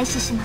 開始します。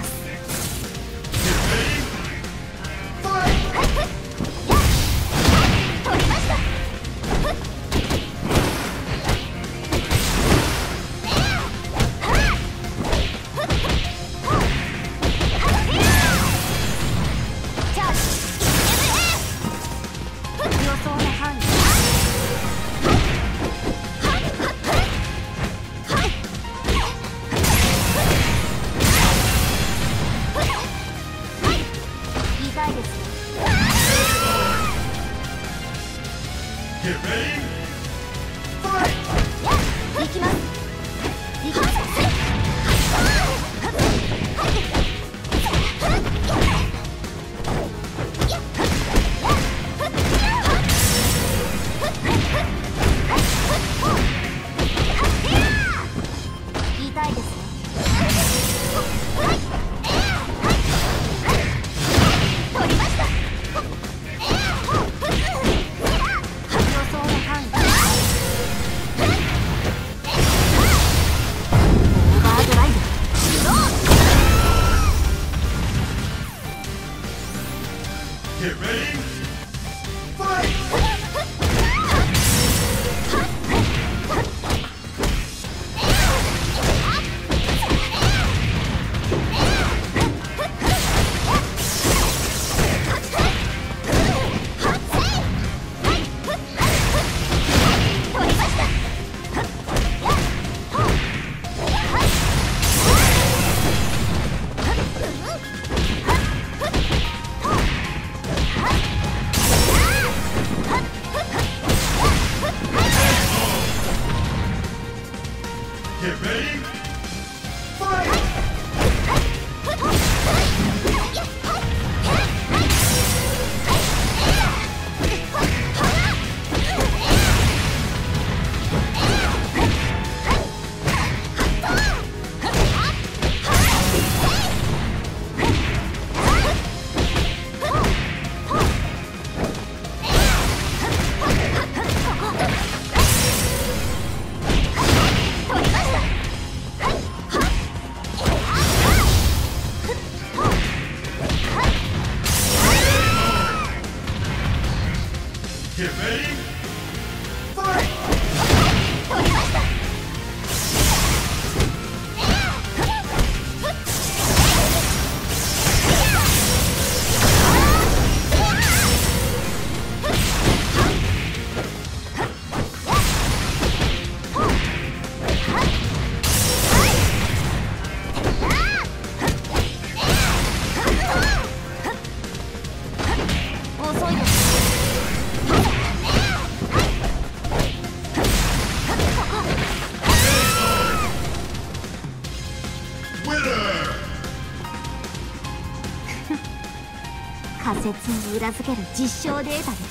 仮説を裏付ける実証データです。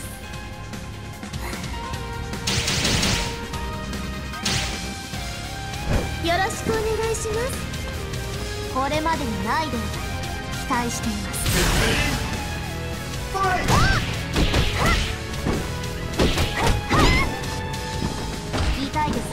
よろしくお願いします。これまでにないデータ期待しています。言いたいです。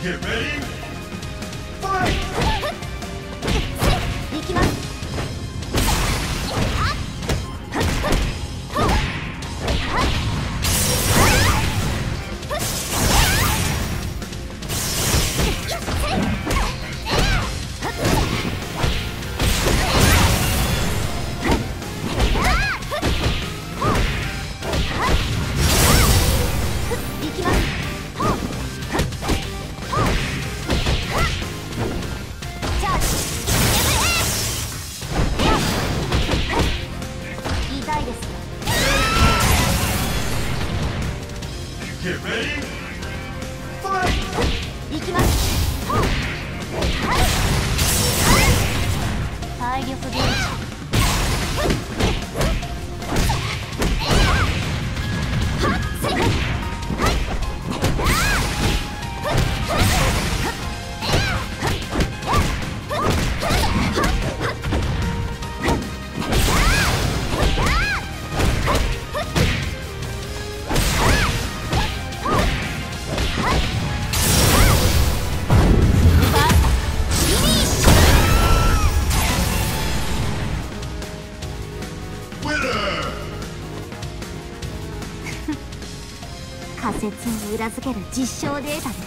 Get ready. Fight! 行きます。 Get ready. Fight! 行きます。体力ゲージ。仮説を裏付ける実証データです。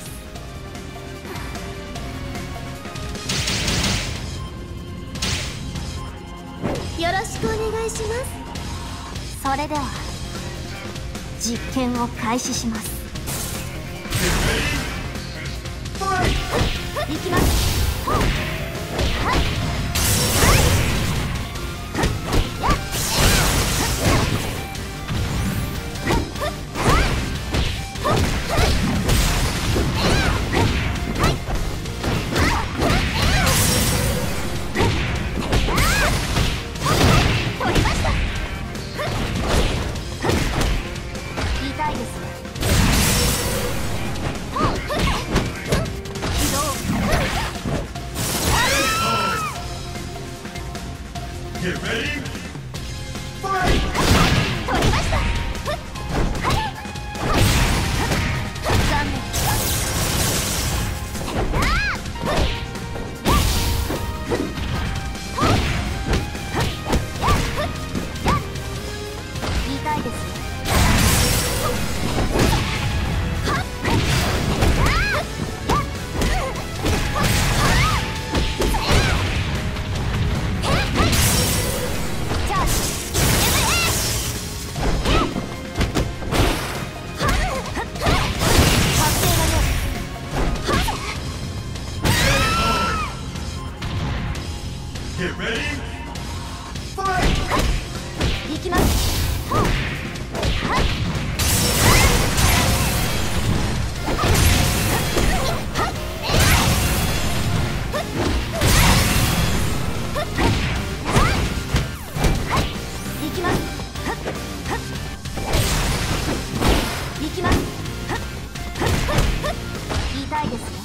よろしくお願いします。それでは実験を開始します。行きます。 Get ready. Fight! 取りました。残念。痛いです。 Get ready. Fight! 行きます。行きます。行きます。痛いですよ。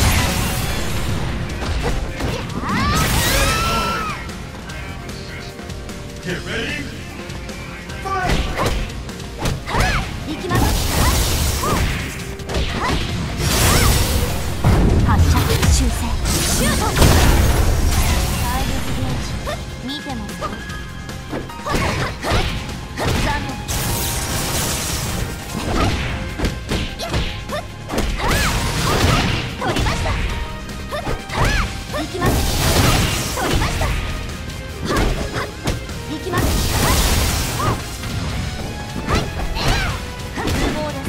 Get ready. Fight! 行きます。発射修正シュート。体力ゲージ見てますか。残念。取りました。行きます。取りました。行きます。無謀です。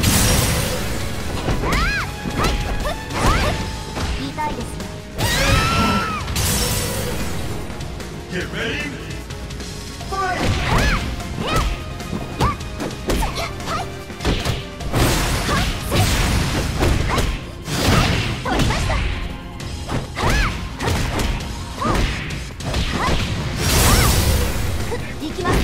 痛いです。 Get ready. Fight! 取りました。行きます。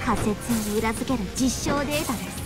仮説を裏付ける実証データです。